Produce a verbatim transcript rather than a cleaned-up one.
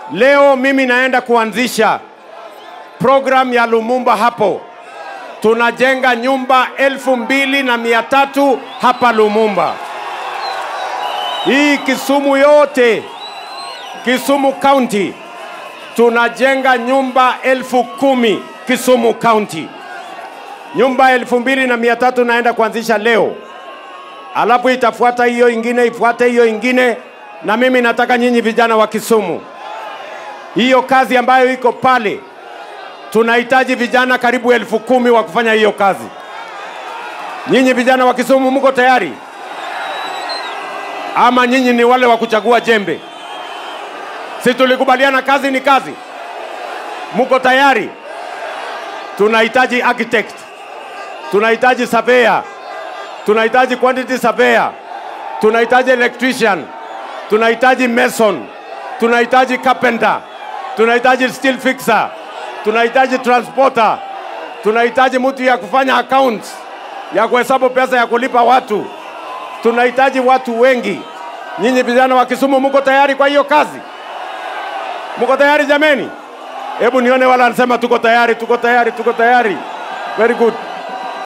Leo mimi naenda kuanzisha program ya Lumumba hapo. Tunajenga nyumba elfu mbili na mia tatu hapa Lumumba. Hii Kisumu yote, Kisumu County, tunajenga nyumba elfu kumi Kisumu County. Nyumba elfu mbili na mia tatu naenda kuanzisha leo. Alafu itafuata hiyo ingine, ifuate hiyo ingine, na mimi nataka nyinyi vijana wa Kisumu, hiyo kazi ambayo iko pale, tunahitaji vijana karibu elfu kumi wa kufanya hiyo kazi. Nyinyi vijana wa Kisumu mko tayari? Ama nyinyi ni wale wa kuchagua jembe? Si tulikubaliana kazi ni kazi? Mko tayari? Tunahitaji architect, tunahitaji surveyor, tunahitaji quantity surveyor, tunahitaji electrician, tunahitaji mason, tunahitaji carpenter, tunahitaji steel fixer, tunahitaji transporter, tunahitaji mtu ya kufanya accounts, ya kuhesabu pesa ya kulipa watu. Tunahitaji watu wengi. Nyinyi vijana wa Kisumu mko tayari kwa hiyo kazi? Mko tayari jameni? Hebu nione wala anasema tuko tayari, tuko tayari, tuko tayari. Very good.